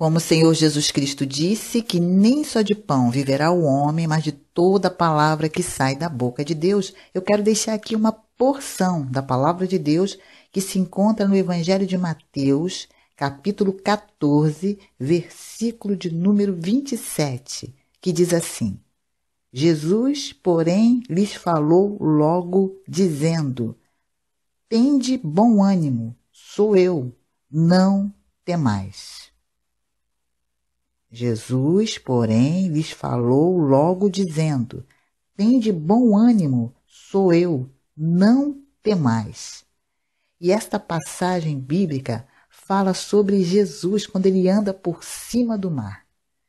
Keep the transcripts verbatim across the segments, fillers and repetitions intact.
Como o Senhor Jesus Cristo disse que nem só de pão viverá o homem, mas de toda palavra que sai da boca de Deus, eu quero deixar aqui uma porção da palavra de Deus que se encontra no Evangelho de Mateus, capítulo quatorze, versículo de número vinte e sete, que diz assim: Jesus, porém, lhes falou logo, dizendo: tende bom ânimo, sou eu, não temais. Jesus, porém, lhes falou logo, dizendo: tende bom ânimo, sou eu, não temais. E esta passagem bíblica fala sobre Jesus quando ele anda por cima do mar.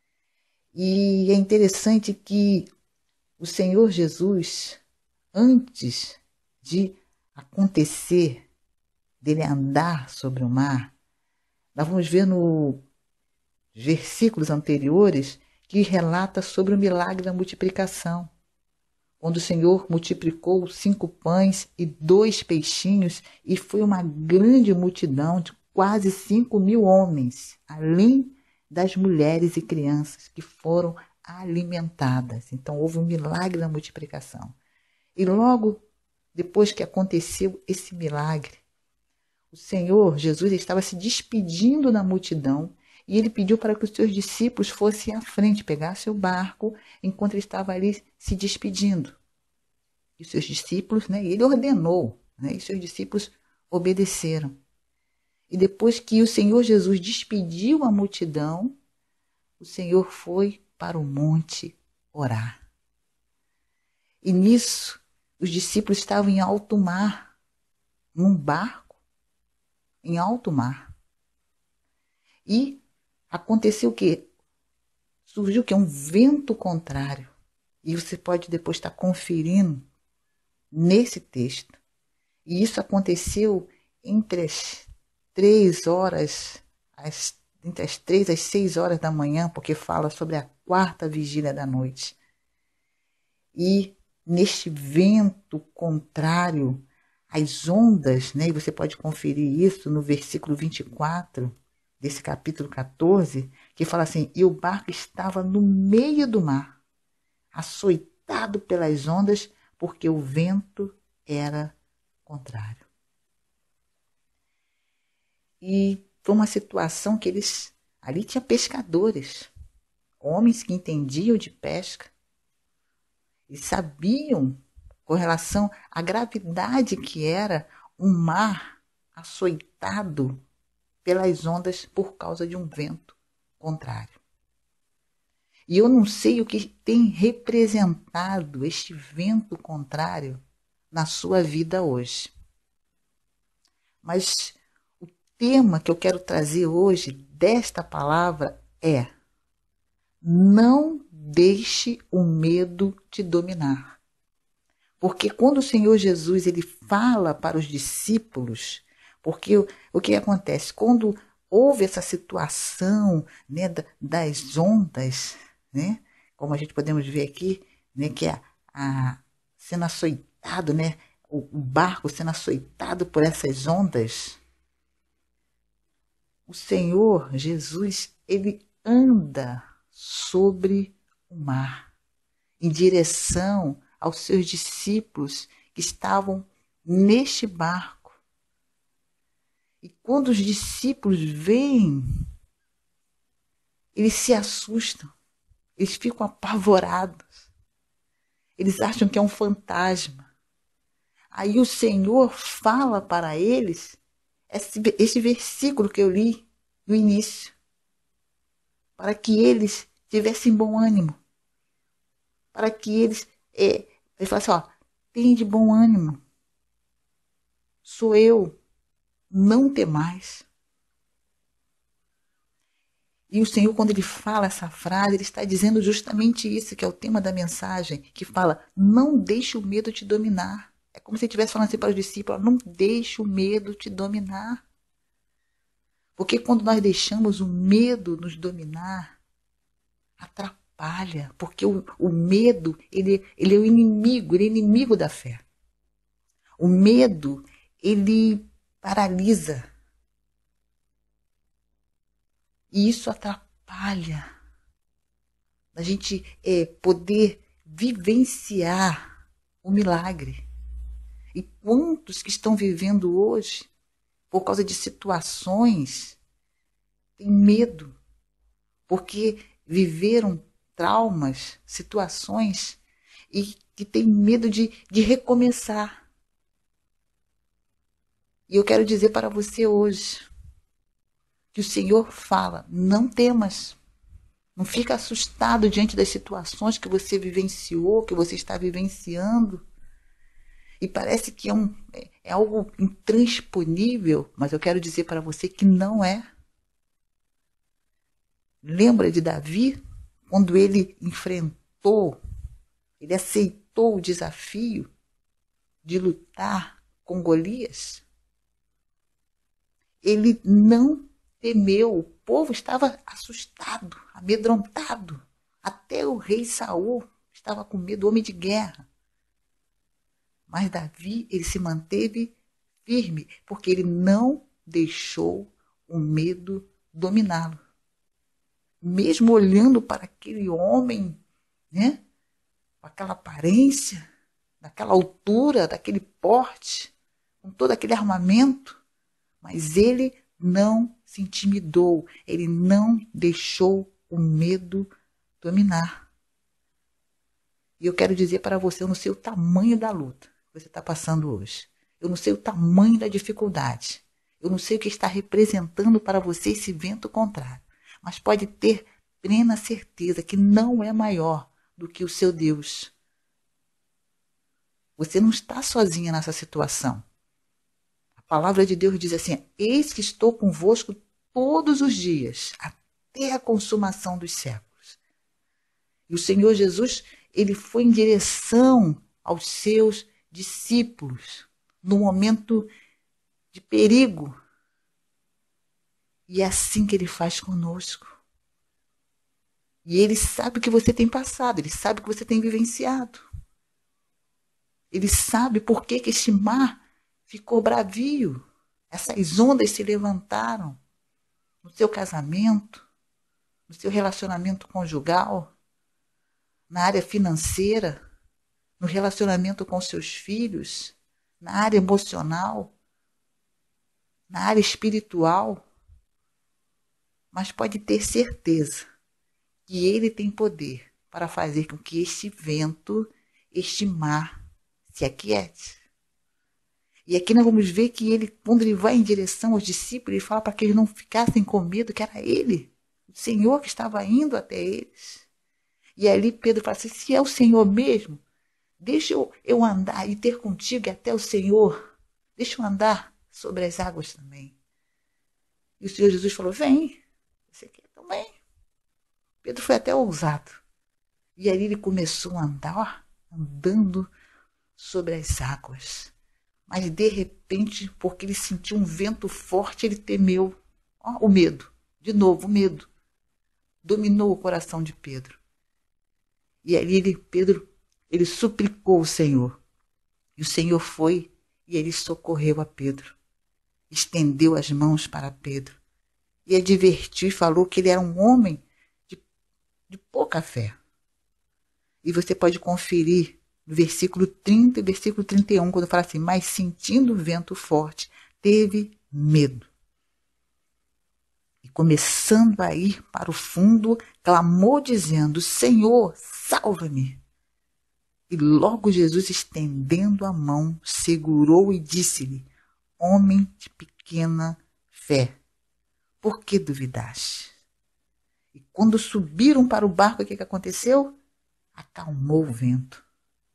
E é interessante que o Senhor Jesus, antes de acontecer, dele andar sobre o mar, nós vamos ver no versículos anteriores que relata sobre o milagre da multiplicação, quando o Senhor multiplicou cinco pães e dois peixinhos, e foi uma grande multidão de quase cinco mil homens, além das mulheres e crianças que foram alimentadas. Então houve um milagre da multiplicação. E logo depois que aconteceu esse milagre, o Senhor Jesus estava se despedindo da multidão e ele pediu para que os seus discípulos fossem à frente, pegassem o barco, enquanto ele estava ali se despedindo. E os seus discípulos, né, ele ordenou, né, e os seus discípulos obedeceram. E depois que o Senhor Jesus despediu a multidão, o Senhor foi para o monte orar. E nisso, os discípulos estavam em alto mar, num barco, em alto mar. E aconteceu o quê? Surgiu o quê? Um vento contrário. E você pode depois estar conferindo nesse texto. E isso aconteceu entre as três horas, as, entre as três às seis horas da manhã, porque fala sobre a quarta vigília da noite. E neste vento contrário, as ondas, né, e você pode conferir isso no versículo vinte e quatro, desse capítulo quatorze, que fala assim: e o barco estava no meio do mar, açoitado pelas ondas, porque o vento era contrário. E foi uma situação que eles, ali tinha pescadores, homens que entendiam de pesca, e sabiam com relação à gravidade que era um mar açoitado pelas ondas por causa de um vento contrário. E eu não sei o que tem representado este vento contrário na sua vida hoje. Mas o tema que eu quero trazer hoje desta palavra é: não deixe o medo te dominar. Porque quando o Senhor Jesus ele fala para os discípulos, porque o, o que acontece? Quando houve essa situação, né, das ondas, né, como a gente podemos ver aqui, né, que é a, sendo açoitado, né, o, o barco sendo açoitado por essas ondas, o Senhor Jesus ele anda sobre o mar, em direção aos seus discípulos que estavam neste barco. E quando os discípulos veem, eles se assustam, eles ficam apavorados, eles acham que é um fantasma. Aí o Senhor fala para eles esse, esse versículo que eu li no início, para que eles tivessem bom ânimo, para que eles, é, ele fala assim, ó, tem de bom ânimo, sou eu, não temais. E o Senhor, quando ele fala essa frase, ele está dizendo justamente isso, que é o tema da mensagem, que fala: não deixe o medo te dominar. É como se ele estivesse falando assim para os discípulos: não deixe o medo te dominar. Porque quando nós deixamos o medo nos dominar, atrapalha. Porque o, o medo, ele, ele é o inimigo, ele é inimigo da fé. O medo, ele paralisa. E isso atrapalha a gente é, poder vivenciar o milagre. E quantos que estão vivendo hoje, por causa de situações, têm medo, porque viveram traumas, situações, e que têm medo de, de recomeçar. E eu quero dizer para você hoje, que o Senhor fala, não temas, não fica assustado diante das situações que você vivenciou, que você está vivenciando. E parece que é, um, é algo intransponível, mas eu quero dizer para você que não é. Lembra de Davi? Quando ele enfrentou, ele aceitou o desafio de lutar com Golias? Ele não temeu, o povo estava assustado, amedrontado. Até o rei Saul estava com medo, homem de guerra. Mas Davi, ele se manteve firme, porque ele não deixou o medo dominá-lo. Mesmo olhando para aquele homem, né, com aquela aparência, daquela altura, daquele porte, com todo aquele armamento, mas ele não se intimidou, ele não deixou o medo dominar. E eu quero dizer para você, eu não sei o tamanho da luta que você está passando hoje. Eu não sei o tamanho da dificuldade. Eu não sei o que está representando para você esse vento contrário. Mas pode ter plena certeza que não é maior do que o seu Deus. Você não está sozinha nessa situação. A palavra de Deus diz assim, eis que estou convosco todos os dias, até a consumação dos séculos. E o Senhor Jesus, ele foi em direção aos seus discípulos, no momento de perigo. E é assim que ele faz conosco. E ele sabe o que você tem passado, ele sabe o que você tem vivenciado. Ele sabe por que, que este mar ficou bravio. Essas ondas se levantaram no seu casamento, no seu relacionamento conjugal, na área financeira, no relacionamento com seus filhos, na área emocional, na área espiritual. Mas pode ter certeza que ele tem poder para fazer com que este vento, este mar, se aquiete. E aqui nós vamos ver que ele, quando ele vai em direção aos discípulos, ele fala para que eles não ficassem com medo, que era ele, o Senhor que estava indo até eles. E ali Pedro fala assim, se é o Senhor mesmo, deixa eu, eu andar e ter contigo até o Senhor. Deixa eu andar sobre as águas também. E o Senhor Jesus falou, vem, você quer também. Pedro foi até ousado. E ali ele começou a andar, ó, andando sobre as águas. Mas de repente, porque ele sentiu um vento forte, ele temeu. Ó, o medo, de novo, o medo. Dominou o coração de Pedro. E ali ele, Pedro, ele suplicou o Senhor. E o Senhor foi e ele socorreu a Pedro. Estendeu as mãos para Pedro. E advertiu e falou que ele era um homem de, de pouca fé. E você pode conferir no versículo trinta e versículo trinta e um, quando fala assim, mas sentindo o vento forte, teve medo. E começando a ir para o fundo, clamou dizendo, Senhor, salva-me. E logo Jesus, estendendo a mão, segurou e disse-lhe, homem de pequena fé, por que duvidaste? E quando subiram para o barco, o que, que aconteceu? Acalmou o vento.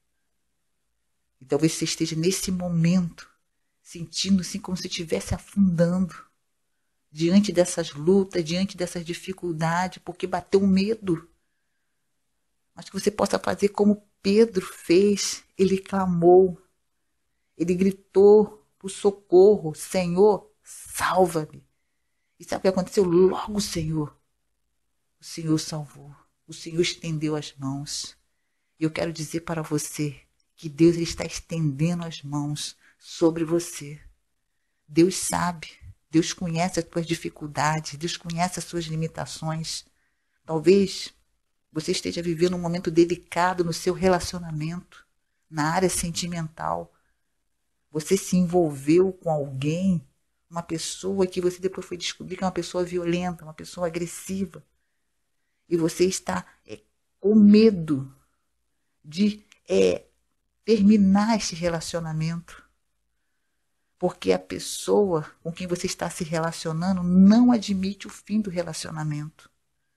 E talvez você esteja nesse momento, sentindo-se como se estivesse afundando, diante dessas lutas, diante dessas dificuldades, porque bateu medo. Mas que você possa fazer como Pedro fez, ele clamou, ele gritou por socorro, Senhor, salva-me. E sabe o que aconteceu? Logo o Senhor, o Senhor salvou, o Senhor estendeu as mãos. E eu quero dizer para você que Deus ele está estendendo as mãos sobre você. Deus sabe, Deus conhece as tuas dificuldades, Deus conhece as suas limitações. Talvez você esteja vivendo um momento delicado no seu relacionamento, na área sentimental. Você se envolveu com alguém, uma pessoa que você depois foi descobrir que é uma pessoa violenta, uma pessoa agressiva. E você está é, com medo de é, terminar este relacionamento. Porque a pessoa com quem você está se relacionando não admite o fim do relacionamento.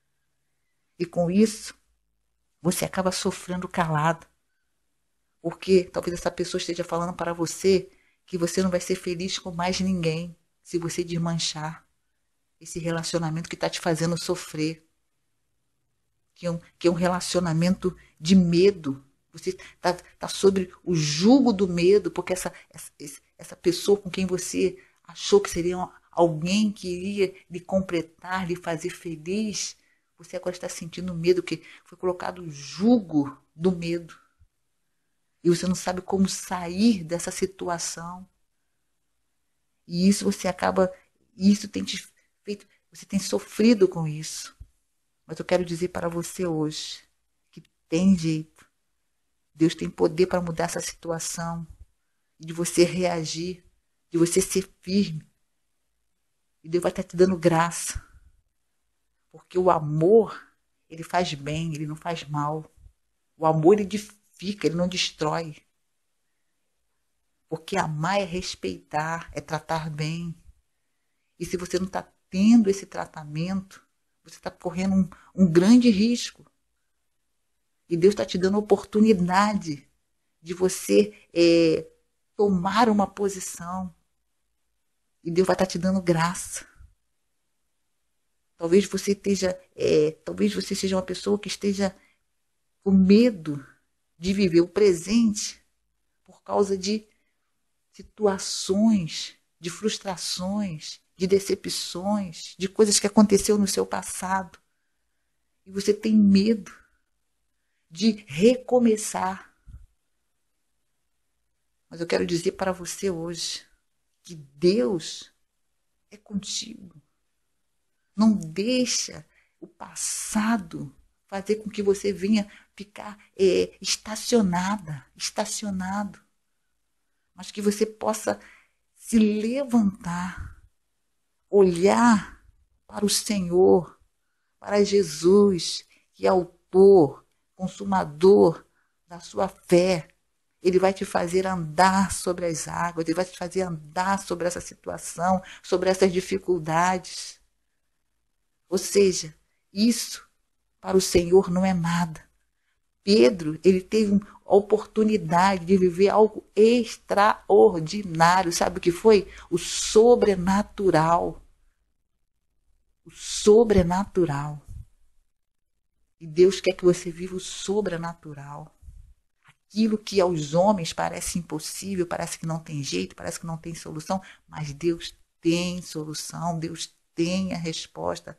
E com isso, você acaba sofrendo calado. Porque talvez essa pessoa esteja falando para você que você não vai ser feliz com mais ninguém se você desmanchar esse relacionamento que está te fazendo sofrer. Que é um, que é um relacionamento de medo. Você está tá sobre o jugo do medo, porque essa, essa, essa pessoa com quem você achou que seria alguém que iria lhe completar, lhe fazer feliz, você agora está sentindo medo, porque foi colocado o jugo do medo. E você não sabe como sair dessa situação. E isso você acaba, isso tem te feito, você tem sofrido com isso. Mas eu quero dizer para você hoje que tem jeito. Deus tem poder para mudar essa situação, de você reagir, de você ser firme. E Deus vai estar te dando graça. Porque o amor, ele faz bem, ele não faz mal. O amor, ele edifica, ele não destrói. Porque amar é respeitar, é tratar bem. E se você não está tendo esse tratamento, você está correndo um, um grande risco. E Deus está te dando a oportunidade de você é, tomar uma posição. E Deus vai estar te dando graça. Talvez você esteja, é, talvez você seja uma pessoa que esteja com medo de viver o presente por causa de situações, de frustrações, de decepções, de coisas que aconteceu no seu passado. E você tem medo de recomeçar. Mas eu quero dizer para você hoje que Deus é contigo. Não deixa o passado fazer com que você venha ficar é, estacionada, estacionado. Mas que você possa se levantar, olhar para o Senhor, para Jesus, que é autor, consumador da sua fé. Ele vai te fazer andar sobre as águas, ele vai te fazer andar sobre essa situação, sobre essas dificuldades. Ou seja, isso para o Senhor não é nada. Pedro, ele teve a oportunidade de viver algo extraordinário. Sabe o que foi? O sobrenatural. O sobrenatural. E Deus quer que você viva o sobrenatural. Aquilo que aos homens parece impossível, parece que não tem jeito, parece que não tem solução, mas Deus tem solução, Deus tem a resposta.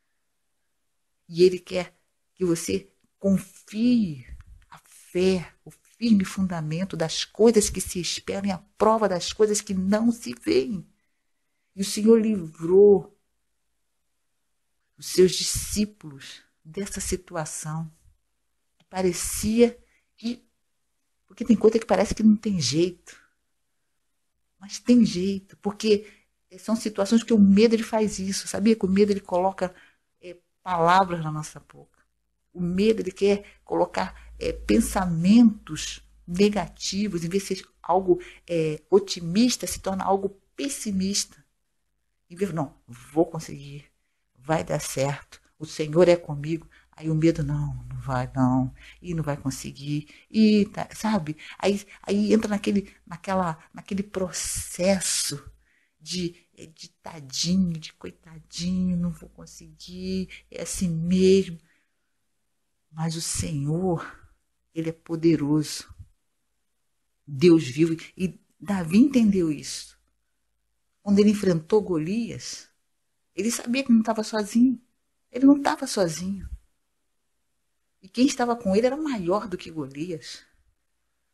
E Ele quer que você confie a fé, o firme fundamento das coisas que se esperam e a prova das coisas que não se veem. E o Senhor livrou os seus discípulos dessa situação. Parecia que... Porque tem coisa que parece que não tem jeito. Mas tem jeito, porque são situações que o medo ele faz isso. Sabia que o medo ele coloca é, palavras na nossa boca. O medo ele quer colocar é, pensamentos negativos, em vez de ser algo é, otimista, se torna algo pessimista. Em vez de, não, vou conseguir, vai dar certo, o Senhor é comigo. Aí o medo, não, não vai não, e não vai conseguir, e tá, sabe? Aí, aí entra naquele, naquela, naquele processo de, de tadinho, de coitadinho, não vou conseguir, é assim mesmo. Mas o Senhor, Ele é poderoso. Deus vivo. E Davi entendeu isso. Quando ele enfrentou Golias, ele sabia que não estava sozinho. Ele não estava sozinho. E quem estava com ele era maior do que Golias.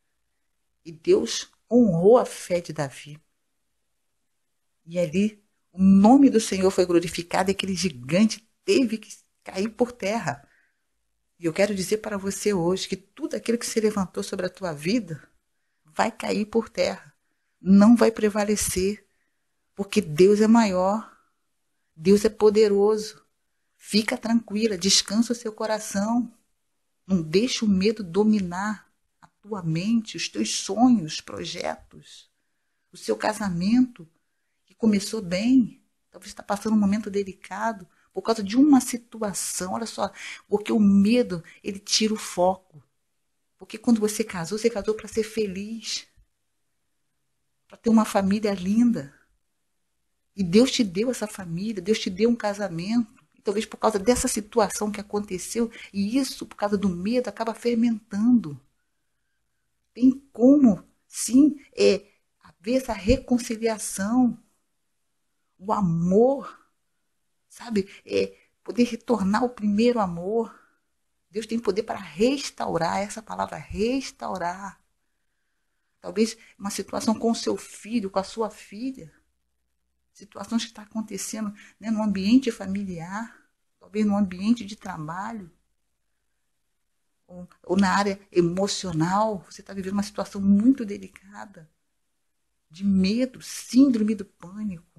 E Deus honrou a fé de Davi. E ali O nome do Senhor foi glorificado e aquele gigante teve que cair por terra. E eu quero dizer para você hoje que tudo aquilo que se levantou sobre a tua vida vai cair por terra. Não vai prevalecer. Porque Deus é maior. Deus é poderoso. Fica tranquila, descansa o seu coração. Não deixa o medo dominar a tua mente, os teus sonhos, projetos. O seu casamento, que começou bem, talvez está passando um momento delicado, por causa de uma situação, olha só, porque o medo, ele tira o foco. Porque quando você casou, você casou para ser feliz, para ter uma família linda. E Deus te deu essa família, Deus te deu um casamento. E talvez por causa dessa situação que aconteceu, e isso, por causa do medo, acaba fermentando. Tem como, sim, é, haver essa reconciliação, o amor, sabe? É, poder retornar ao primeiro amor. Deus tem poder para restaurar, essa palavra, restaurar. Talvez uma situação com o seu filho, com a sua filha. Situações que estão acontecendo, né, no ambiente familiar, talvez no ambiente de trabalho, ou, ou na área emocional. Você está vivendo uma situação muito delicada, de medo, síndrome do pânico.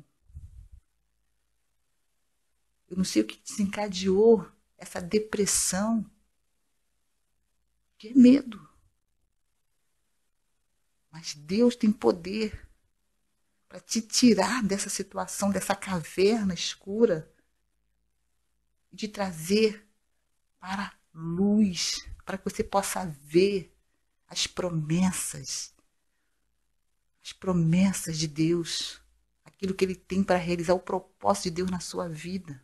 Eu não sei o que desencadeou essa depressão, que é medo. Mas Deus tem poder para te tirar dessa situação, dessa caverna escura, e te trazer para a luz, para que você possa ver as promessas, as promessas de Deus, aquilo que Ele tem para realizar, o propósito de Deus na sua vida,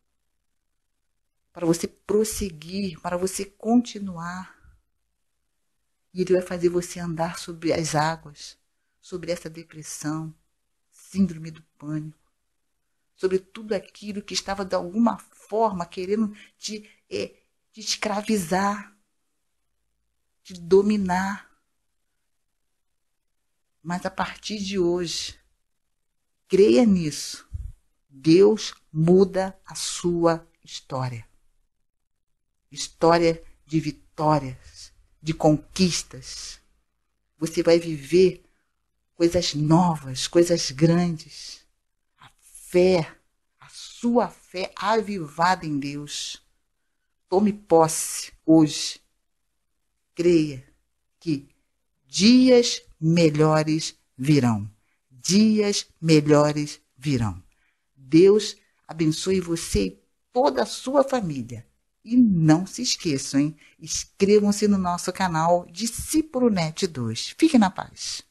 para você prosseguir, para você continuar. E Ele vai fazer você andar sobre as águas, sobre essa depressão, síndrome do pânico, sobre tudo aquilo que estava de alguma forma querendo te, é, te escravizar, te dominar. Mas a partir de hoje, creia nisso, Deus muda a sua história. História de vitórias, de conquistas. Você vai viver coisas novas, coisas grandes. A fé, a sua fé avivada em Deus. Tome posse hoje. Creia que dias melhores virão. Dias melhores virão. Deus abençoe você e toda a sua família. E não se esqueçam, hein? Inscrevam-se no nosso canal Discípulo Net dois. Fique na paz.